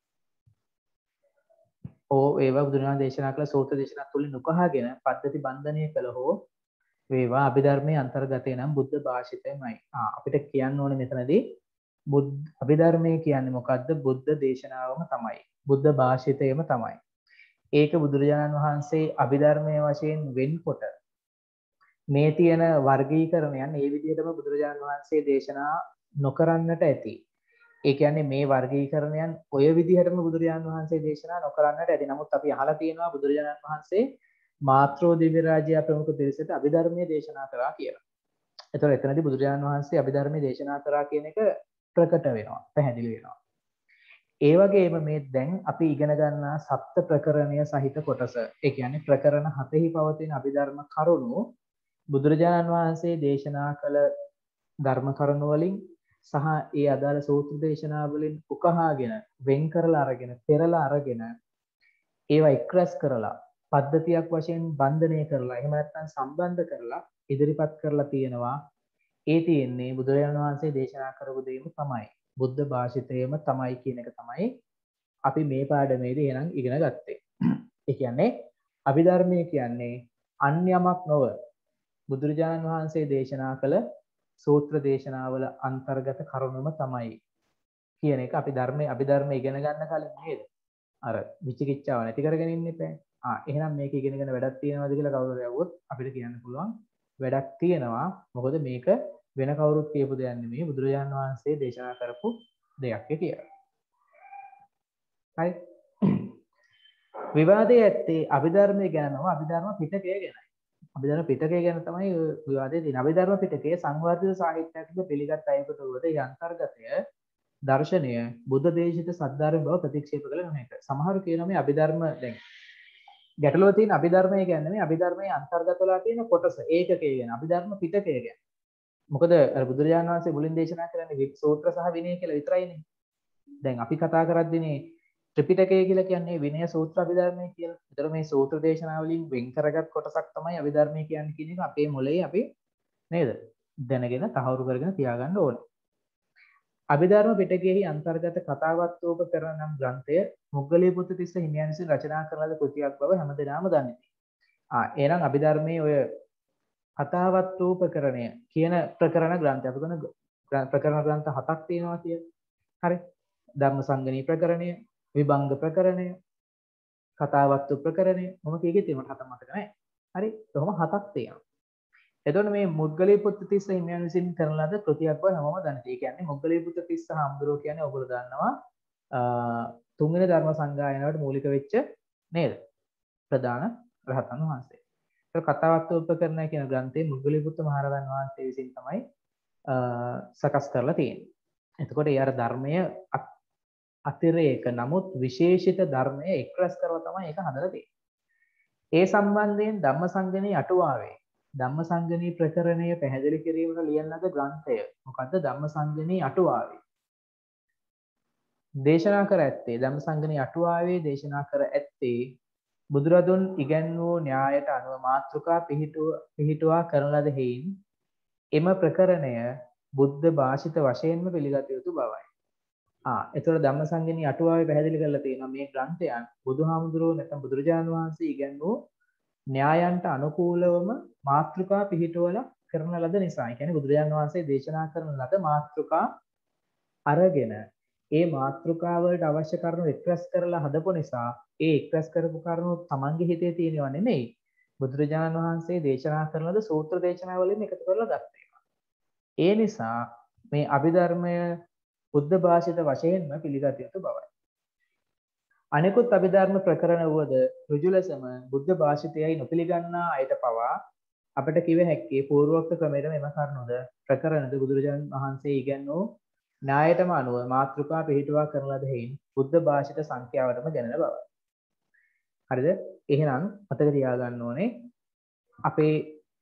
ඕ ඒවා බුදුරජාණන් දේශනා කළ සූත්‍ර දේශනා තුලින් උකහාගෙන පද්ධති බන්ධනය කළ හෝ වේවා අභිධර්මයේ අන්තර්ගතේ නම් බුද්ධ භාෂිතයමයි. ආ අපිට කියන්න ඕනේ මෙතනදී බුද්ධ අභිධර්මයේ කියන්නේ මොකද්ද? බුද්ධ දේශනාවම තමයි. බුද්ධ භාෂිතයම තමයි. ඒක බුදුරජාණන් වහන්සේ අභිධර්මයේ වශයෙන් වෙන්කොට මේ තියෙන වර්ගීකරණයන් ඒ විදිහටම බුදුරජාණන් වහන්සේ දේශනා නොකරන්නට ඇති. ඒ කියන්නේ මේ වර්ගීකරණයන් ඔය විදිහටම බුදුරජාණන් වහන්සේ දේශනා නොකරන්නට ඇති. නමුත් අපි අහලා තියෙනවා බුදුරජාණන් වහන්සේ මාත්‍රෝ දිව්‍ය රාජ්‍ය ප්‍රමුඛ පිරිසට අභිධර්මයේ දේශනා කරා කියලා. එතකොට එතනදී බුදුරජාණන් වහන්සේ අභිධර්මයේ දේශනා කරා කියන එක ප්‍රකට වෙනවා, පැහැදිලි වෙනවා. ඒ වගේම මේ දැන් අපි ඉගෙන ගන්නා සප්ත ප්‍රකරණය සහිත කොටස, ඒ කියන්නේ ප්‍රකරණ හතෙහි පවතින අභිධර්ම කරුණු බුදුරජාණන් වහන්සේ දේශනා කළ ධර්ම කරුණු වලින් සහ ඒ අදාළ සූත්‍ර දේශනා වලින් උකහාගෙන වෙන් කරලා අරගෙන පෙරලා අරගෙන ඒවා එක්රැස් කරලා පද්ධතියක් වශයෙන් බන්ධනය කරලා එහෙම නැත්නම් සම්බන්ධ කරලා ඉදිරිපත් කරලා තියෙනවා. ඒ තියෙන්නේ බුදුරජාණන් වහන්සේ දේශනා කරපු දෙයම තමයි. බුද්ධ භාෂිතයම තමයි කියන එක තමයි අපි මේ පාඩමේදී එහෙනම් ඉගෙන ගත්තේ. ඒ කියන්නේ අභිධර්මයේ කියන්නේ අන්‍යමක් නොව බුදුරජාණන් වහන්සේ දේශනා කළ සූත්‍ර දේශනාවල අන්තර්ගත කරුණුම තමයි කියන එක අපි ධර්මයේ අභිධර්මයේ ඉගෙන ගන්න කලින් නේද? අර විචිකිච්ඡාව නැති කරගෙන ඉන්න එපා. ආ එහෙනම් මේක ඉගෙනගෙන වැඩක් තියෙනවද කියලා කවුරු යවුවොත් අපිට කියන්න පුළුවන් වැඩක් තියෙනවා. මොකද මේක වෙන කවුරුත් කියපු දෙයක් නෙමෙයි බුදුරජාණන් වහන්සේ දේශනා කරපු දෙයක් කියලා. හරි. විවාදයේ ඇත්තේ අභිධර්මයේ ගැන නොව අභිධර්ම පිටකය ගැනයි. අභිධර්ම පිටකය ගැන තමයි විවාදයේ තියෙන්නේ. අභිධර්ම පිටකයේ සංවර්ධිත සාහිත්‍යයක පිළිගත් අයකට වුවද ඒ අන්තර්ගතය දර්ශනය බුද්ධ දේශිත සද්ධර්ම බව ප්‍රතික්ෂේප කළ නොහැක. සමහරු කියනවා මේ අභිධර්ම දැන් ගැටලුව තියෙන අභිධර්මය කියන්නේ මේ අභිධර්මයේ අන්තර්ගත වෙලා තියෙන කොටස ඒකකය ගැන අභිධර්ම පිටකය ගැන. මොකද අර බුදුරජාණන් වහන්සේ මුලින් දේශනා කරන්නේ සූත්‍ර සහ විනය කියලා විතරයිනේ. දැන් අපි කතා කරද්දීනේ ත්‍රිපිටකය කියලා කියන්නේ විනය සූත්‍ර අභිධර්මය කියලා. ඒතර මේ සූත්‍ර දේශනා වලින් වෙන් කරගත් කොටසක් තමයි අභිධර්මය කියන්නේ කියන එක අපේ මොලේ අපි නේද? දැනගෙන තහවුරු කරගෙන තියාගන්න ඕනේ. අභිධර්ම පිටකයෙහි අන්තර්ගත කතාවත්වෝප කරන නම් ග්‍රන්ථය මොග්ගලී පුත්තිස්ස හිමියන් විසින් රචනා කරන ලද කෘතියක් බව හැමදෙනාම දන්නේ. ආ එහෙනම් අභිධර්මයේ ඔය කතාවත්වෝපකරණය කියන ප්‍රකරණ ග්‍රන්ථය අපි කරන ප්‍රකරණ ග්‍රන්ථ හතක් තියෙනවා කියලා. හරි. ධම්මසංගණී ප්‍රකරණය, විභංග ප්‍රකරණය, කතාවත්ව ප්‍රකරණය මොම කීකේ තියෙනවද හතක් මතක නැහැ. හරි. කොහොම හතක් තියෙනවා. එතකොට මේ මුග්ගලී පුත්තිස්ස හිමියන් විසින් කරන ලද කෘතියක් බව හැමෝම දන්නේ. ඒ කියන්නේ මුග්ගලී පුත්තිස්ස හාමුදුරුවෝ කියන්නේ ඔයගොල්ලෝ දන්නවා තුන්වෙනි ධර්ම සංගායනාවට මූලික වෙච්ච නේද? ප්‍රධාන රහතන් වහන්සේ. ඒක කතාවත්ව උපකරණය කියන ග්‍රන්ථයේ මුග්ගලී පුත්ත මහරහතන් වහන්සේ විසින් තමයි සකස් කරලා තියෙන්නේ. එතකොට ඒ අර ධර්මය අතිරේක නමුත් විශේෂිත ධර්මය එක්රැස් කරලා තමයි ඒක හදලා තියෙන්නේ. ඒ සම්බන්ධයෙන් ධම්මසංගණී අටුවාවේ ධම්මසංගණී ප්‍රකරණය පැහැදිලි කිරීමට ලියන ලද ග්‍රන්ථය මොකද්ද? ධම්මසංගණී අටුවාවේ දේශනා කර ඇත්තේ ධම්මසංගණී අටුවාවේ දේශනා කර ඇත්තේ බුදුරදුන් ඉගැන්වූ න්‍යායට අනුව මාතෘකා පිහිටුවා කරන ලද හේයින් එම ප්‍රකරණය බුද්ධ භාෂිත වශයෙන්ම පිළිගත යුතු බවයි. ආ එතකොට ධම්මසංගණී අටුවාවේ පැහැදිලි කරලා තියෙනවා මේ ග්‍රන්ථයන් බුදුහාමුදුරුවෝ නැත්නම් බුදුරජාණන් වහන්සේ ඉගැන්වූ න්‍යායන්ට අනුකූලවම මාතෘකා පිහිටුවලා කරන ලද නිසා. ඒ කියන්නේ බුදුරජාණන් වහන්සේ දේශනා කරන ලද මාතෘකා අරගෙන ඒ මාතෘකා වලට අවශ්‍ය කරුණු එක්රැස් කරලා හදපු නිසා ඒ එක්රැස් කරපු කරුණු තමන්ගේ හිතේ තියෙනව නෙමෙයි. බුදුරජාණන් වහන්සේ දේශනා කරන ලද සූත්‍ර දේශනා වලින් එකතු කරලා ගත්තා. ඒ නිසා මේ අභිධර්මය බුද්ධ භාෂිත වශයෙන්ම පිළිගත යුතු බවයි. අනෙකුත් අභිධර්ම ප්‍රකරණ වුවද ඍජු ලෙසම බුද්ධ භාෂිතයයි නොපිළිගන්නා අයට පවා අපට කිව හැක්කේ පූර්වෝක්ත ක්‍රමයට මෙම කරුණුද ප්‍රකරණද බුදුරජාණන් වහන්සේ ඉගැන්වූ න්‍යායටම අනුව මාතෘකා පිළිටුවා කරන ලද හේයින් බුද්ධ භාෂිත සංඛ්‍යාවටම ගැනෙන බවයි. හරිද? එහෙනම් මතක තියාගන්න ඕනේ අපේ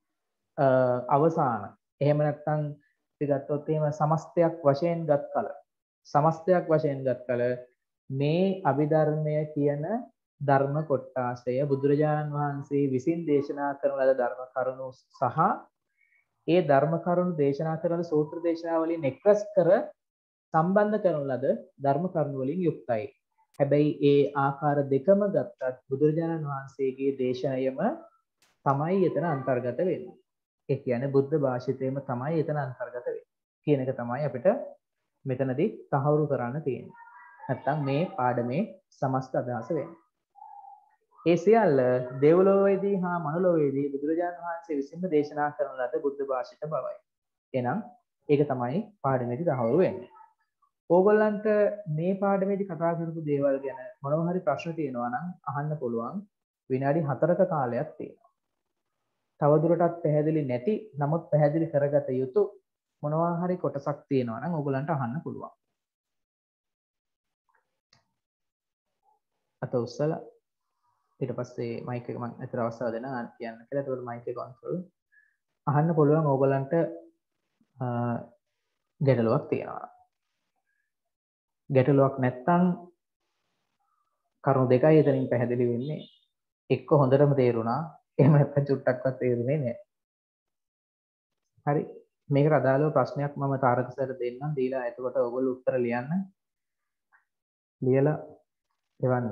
අවසාන එහෙම නැත්නම් අපි ගත්තොත් එහෙම සමස්තයක් වශයෙන් ගත් කල සමස්තයක් වශයෙන් ගත් කල මේ අභිධර්මය කියන ධර්ම කොටාසය බුදුරජාණන් වහන්සේ විසින් දේශනා කරන ලද ධර්ම කරුණු සහ ඒ ධර්ම කරුණු දේශනා කරන සූත්‍ර දේශනා වලින් එක්රැස් කර සම්බන්ධ කරන ලද ධර්ම කරුණු වලින් යුක්තයි. හැබැයි ඒ ආකාර දෙකම ගත්තත් බුදුරජාණන් වහන්සේගේ දේශනයම තමයි එතන අන්තර්ගත වෙන්නේ. ඒ කියන්නේ බුද්ධ භාෂිතයම තමයි එතන අන්තර්ගත වෙන්නේ කියන එක තමයි අපිට මෙතනදී තහවුරු කරන්න තියෙන්නේ. නැත්තම් මේ පාඩමේ සමස්ත අදහස වෙන්නේ. ඒ සියල්ල දෙව්ලොවේදී හා මනුලොවේදී බුදුරජාණන් වහන්සේ විසින්ම දේශනා කරන ලද බුද්ධ භාෂිත බවයි. එහෙනම් ඒක තමයි පාඩමේදී තහවුරු වෙන්නේ. ඕගොල්ලන්ට මේ පාඩමේදී කතා කරපු දේවල් ගැන මොනවා හරි ප්‍රශ්න තියෙනවා නම් අහන්න පුළුවන්. විනාඩි හතරක කාලයක් තියෙනවා. තවදුරටත් පැහැදිලි නැති නමුත් පැහැදිලි කරගත යුතු මොනවා හරි කොටසක් තියෙනවා නම් ඕගොල්ලන්ට අහන්න පුළුවන්. අත උස්සලා ඊට පස්සේ මයික් එක මම අතර අවස්ථාව දෙනවා කියන්න කියලා. ඒකට මයික් එක ඔන් කරලා අහන්න පුළුවන් ඕගොල්ලන්ට ගැටලුවක් තියෙනවා. ගැටලුවක් නැත්තම් කරුණු දෙකයි එතනින් පැහැදිලි වෙන්නේ. එක්ක හොඳටම තේරුණා. එහෙම නැත්නම් චුට්ටක්වත් තේරුනේ නැහැ. හරි. මේකට අදාළව ප්‍රශ්නයක් මම තාරක සර්ට දෙන්නම්. දීලා එතකොට ඔයගොල්ලෝ උත්තර ලියන්න. ලියලා එවන්න.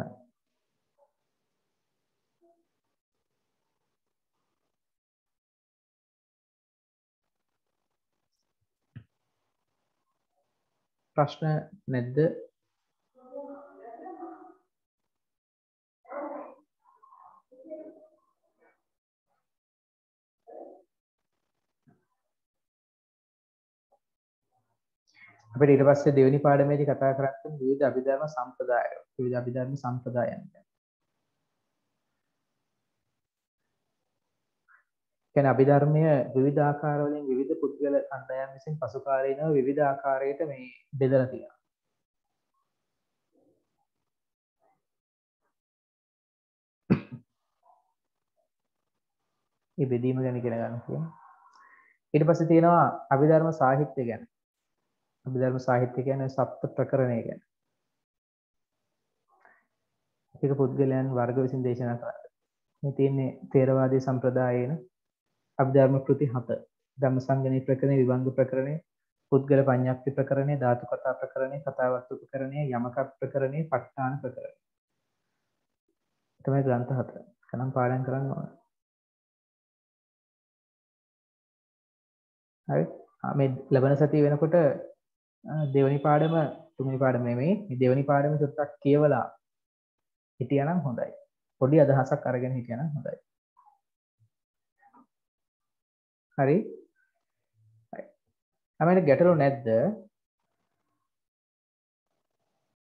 ප්‍රශ්න නැද්ද? අපිට ඊට පස්සේ දෙවෙනි පාඩමේදී කතා කරන්නේ විවිධ අභිධර්ම සම්ප්‍රදාය. විවිධ අභිධර්ම සම්ප්‍රදායන්. කියන්නේ අභිධර්මය විවිධ ආකාර වලින් විවිධ පුද්ගල කණ්ඩායම් විසින් පසුකාලීනව විවිධ ආකාරයට මේ බෙදලා තියෙනවා. මේ බෙදීම ගැන ඉගෙන ගන්න තියෙනවා. ඊට පස්සේ තියෙනවා අභිධර්ම සාහිත්‍ය ගැන. අභිධර්ම සාහිත්‍ය කියන්නේ සප්ත ප්‍රකරණය ගැන. ඒක පුද්ගලයන් වර්ග විසින් දේශනා කරා. මේ තියෙන්නේ ථේරවාදී සම්ප්‍රදායේන අභිධර්ම කෘති හත. ධම්මසංගණී ප්‍රකරණය, විභංග ප්‍රකරණය, පුද්ගල පඤ්ඤප්ති ප්‍රකරණය, ධාතු කතා ප්‍රකරණය, කතාවස්තු ප්‍රකරණය, යමක ප්‍රකරණය, ප ဋ ාණ ප්‍රකරණය. තමයි ග්‍රන්ථ හත. කනම් පාඩම් කරන්න ඕන. හරි. මේ ලබන සතිය වෙනකොට දෙවනි පාඩම තුන්වෙනි පාඩම නෙමෙයි. මේ දෙවනි පාඩම චුට්ටක් කියවලා හිටියනම් හොඳයි. පොඩි අදහසක් අරගෙන හිටියනම් හොඳයි. හරි. හරි. අපිට ගැටලු නැද්ද?